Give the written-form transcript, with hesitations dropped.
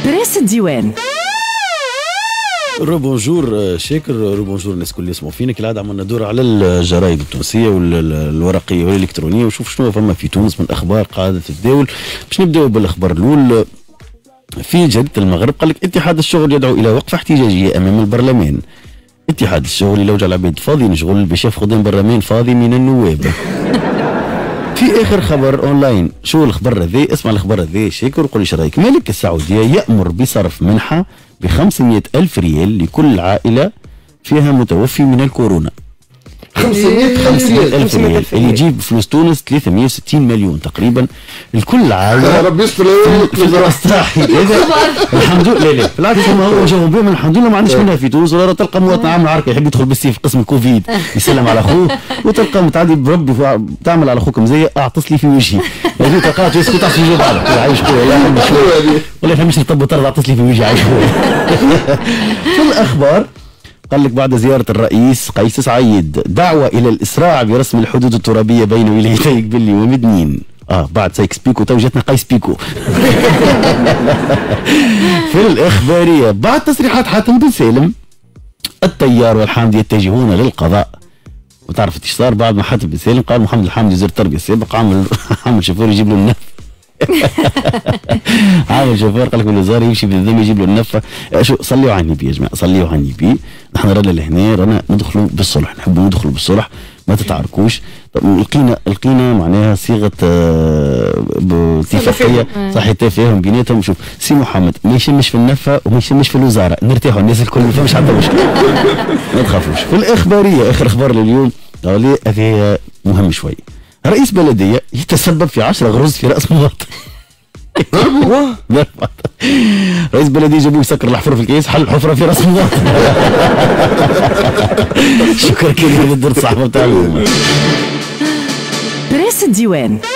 بريس الديوان. بونجور شاكر، بونجور الناس الكل اللي يسمعوا فينا. كالعاده عملنا دور على الجرايد التونسيه والورقيه والالكترونيه ونشوف شنو فما في تونس من اخبار قاعده تتداول. باش نبداو بالاخبار الاول. في جريده المغرب قال لك اتحاد الشغل يدعو الى وقفه احتجاجيه امام البرلمان. اتحاد الشغل يلوج على العباد فاضيين شغل باش ياخذ البرلمان فاضي من النواب. في اخر خبر اونلاين، شو الخبر هذا؟ اسمع الخبر هذا شاكر وقول لي ايش رايك. ملك السعوديه يامر بصرف منحه ب 500,000 ريال لكل عائله فيها متوفي من الكورونا. 500,000 ريال اللي يجيب فلوس تونس 360 مليون تقريبا لكل عائله. ربي يستر في الاصلاح. الحمد لله. لا بالعكس هم هو جاوبوا بهم الحمد لله ما عندناش منها في تونس. ولا تلقى مواطن عامل عركه يحب يدخل بالسيف قسم الكوفيد يسلم على اخوه، وتلقى متعدي بربي تعمل على اخوك مزيه اعطس لي في وجهي. يعني تلقاه يسكت تعطس في وجهه بعض عايش خويا ولا يفهمش الطب وطرد اعطس لي في وجهي عايش خويا. في الاخبار قال لك بعد زيارة الرئيس قيس سعيد دعوة إلى الإسراع برسم الحدود الترابية بين ولايتي قبلي ومدنين. بعد سايكس بيكو تو جاتنا قيس بيكو. في الإخبارية بعد تصريحات حاتم بن سالم التيار والحامدي يتجهون للقضاء. وتعرف ايش صار بعد ما حاتم بن سالم قال محمد الحامدي وزير التربية السابق عامل شوفير يجيب له النف. عامل شوفير قال لك الوزاره يمشي بالذم يجيب له النفه. شو صليوا على النبي يا جماعه، صليوا على النبي. نحن رانا لهنا رانا ندخلوا بالصلح، نحبوا ندخلوا بالصلح ما تتعاركوش. طب لقينا معناها صيغه اتفاقيه صحيح تفاهم بيناتهم. شوف سي محمد ما يشمش في النفه وما يشمش في الوزاره، نرتاحوا الناس الكل ما فهمش حتى مشكل. ما تخافوش. في الاخباريه اخر اخبار لليوم هذه مهم شوي. رئيس بلديه يتسبب في 10 غرز في راس مواطن. رئيس بلديه جابوه يسكر الحفره في الكيس، حل الحفره في راس مواطن. شكرا كثير للدور الصحفي بتاعكم. بريس الديوان.